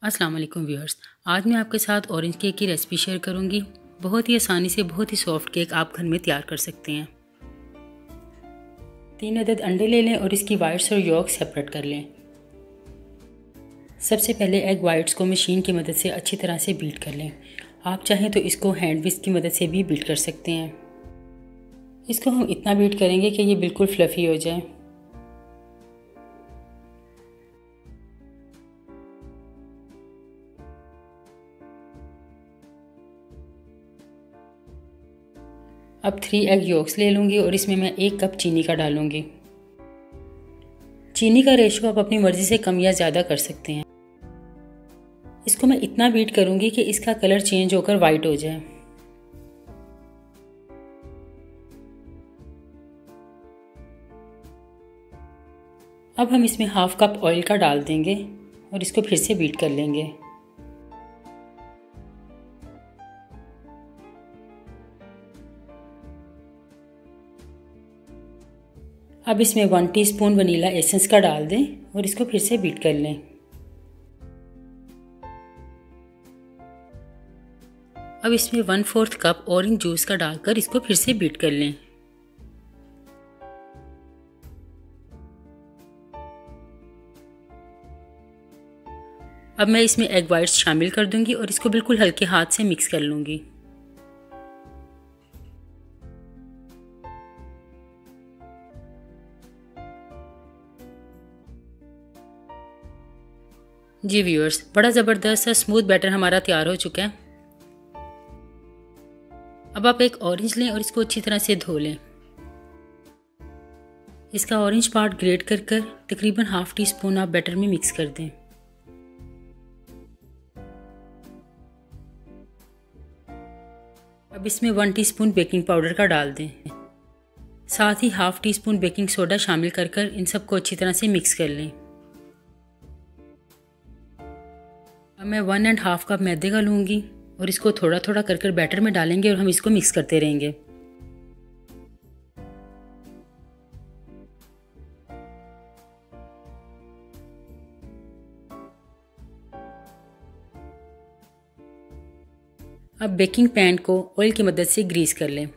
अस्सलाम वालेकुम व्यूअर्स। आज मैं आपके साथ ऑरेंज केक की रेसिपी शेयर करूंगी। बहुत ही आसानी से बहुत ही सॉफ्ट केक आप घर में तैयार कर सकते हैं। 3 अदद अंडे ले लें और इसकी वाइट्स और यॉक सेपरेट कर लें। सबसे पहले एग वाइट्स को मशीन की मदद से अच्छी तरह से बीट कर लें। आप चाहें तो इसको हैंड विस्क की मदद से भी बीट कर सकते हैं। इसको हम इतना बीट करेंगे कि ये बिल्कुल फ्लफ़ी हो जाए। अब 3 एग योक्स ले लूँगी और इसमें मैं 1 कप चीनी का डालूँगी। चीनी का रेशो आप अपनी मर्ज़ी से कम या ज़्यादा कर सकते हैं। इसको मैं इतना बीट करूँगी कि इसका कलर चेंज होकर वाइट हो जाए। अब हम इसमें हाफ कप ऑयल का डाल देंगे और इसको फिर से बीट कर लेंगे। अब इसमें 1 टीस्पून वनीला एसेंस का डाल दें और इसको फिर से बीट कर लें। अब इसमें 1/4 कप ऑरेंज जूस का डालकर इसको फिर से बीट कर लें। अब मैं इसमें एग वाइट्स शामिल कर दूंगी और इसको बिल्कुल हल्के हाथ से मिक्स कर लूंगी। जी व्यूअर्स, बड़ा ज़बरदस्त सा स्मूथ बैटर हमारा तैयार हो चुका है। अब आप एक ऑरेंज लें और इसको अच्छी तरह से धो लें। इसका ऑरेंज पार्ट ग्रेट कर तकरीबन हाफ टी स्पून आप बैटर में मिक्स कर दें। अब इसमें 1 टीस्पून बेकिंग पाउडर का डाल दें। साथ ही half teaspoon baking soda शामिल कर इन सबको अच्छी तरह से मिक्स कर लें। अब मैं 1.5 कप मैदे का लूँगी और इसको थोड़ा थोड़ा कर बैटर में डालेंगे और हम इसको मिक्स करते रहेंगे। अब बेकिंग पैन को ऑयल की मदद से ग्रीस कर लें।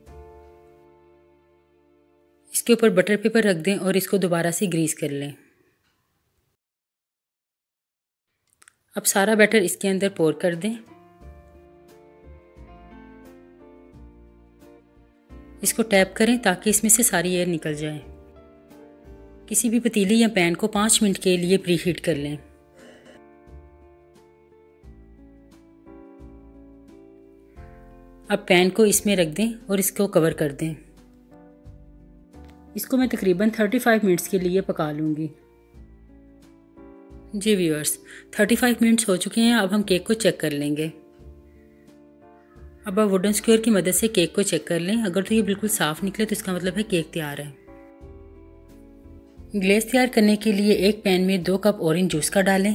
इसके ऊपर बटर पेपर रख दें और इसको दोबारा से ग्रीस कर लें। अब सारा बैटर इसके अंदर पोर कर दें। इसको टैप करें ताकि इसमें से सारी एयर निकल जाए। किसी भी पतीली या पैन को 5 मिनट के लिए प्री हीट कर लें। अब पैन को इसमें रख दें और इसको कवर कर दें। इसको मैं तकरीबन 35 मिनट्स के लिए पका लूँगी। जी व्यूअर्स, 35 मिनट्स हो चुके हैं। अब हम केक को चेक कर लेंगे। अब आप वुडन स्क्वायर की मदद से केक को चेक कर लें। अगर तो ये बिल्कुल साफ़ निकले तो इसका मतलब है केक तैयार है। ग्लेज़ तैयार करने के लिए एक पैन में 2 कप ऑरेंज जूस का डालें।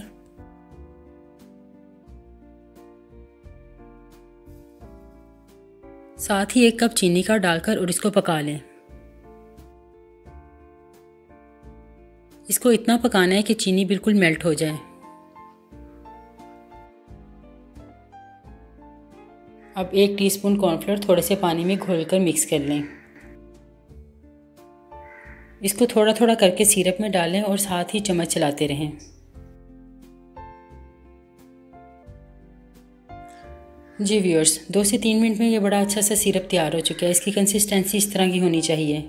साथ ही 1 कप चीनी का डालकर और इसको पका लें। इसको इतना पकाना है कि चीनी बिल्कुल मेल्ट हो जाए। अब 1 टीस्पून कॉर्नफ्लोर थोड़े से पानी में घोलकर मिक्स कर लें। इसको थोड़ा थोड़ा करके सिरप में डालें और साथ ही चम्मच चलाते रहें। जी व्यूअर्स, 2 से 3 मिनट में ये बड़ा अच्छा सा सिरप तैयार हो चुका है। इसकी कंसिस्टेंसी इस तरह की होनी चाहिए।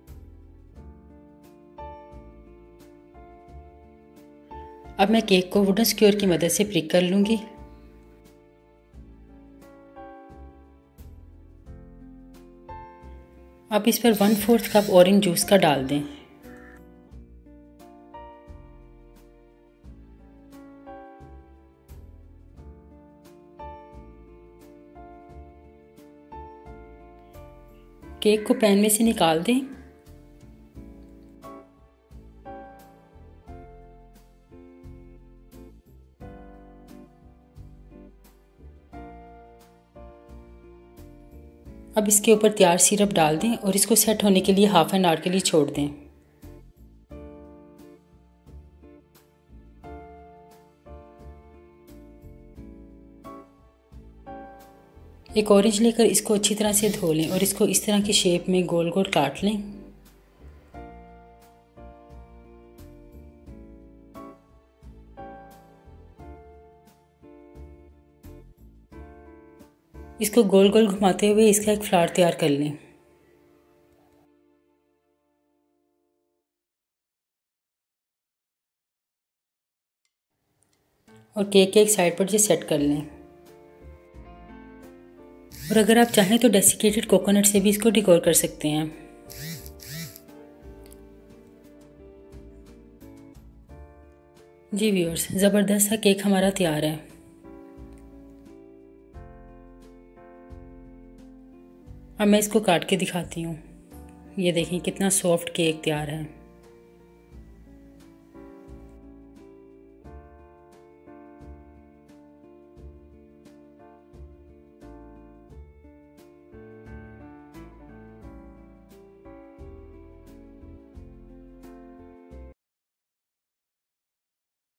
अब मैं केक को वुडन स्क्वायर की मदद से प्रिक कर लूँगी। अब इस पर 1/4 कप ऑरेंज जूस का डाल दें। केक को पैन में से निकाल दें। अब इसके ऊपर तैयार सिरप डाल दें और इसको सेट होने के लिए हाफ एन आवर के लिए छोड़ दें। एक ऑरेंज लेकर इसको अच्छी तरह से धो लें और इसको इस तरह की शेप में गोल गोल काट लें। इसको गोल गोल घुमाते हुए इसका एक फ्लावर तैयार कर लें। और केक के एक साइड पर जो सेट कर लें। और अगर आप चाहें तो डेसिकेटेड कोकोनट से भी इसको डेकोर कर सकते हैं। जी व्यूअर्स, ज़बरदस्त सा केक हमारा तैयार है। अब मैं इसको काट के दिखाती हूँ। ये देखें कितना सॉफ्ट केक तैयार है।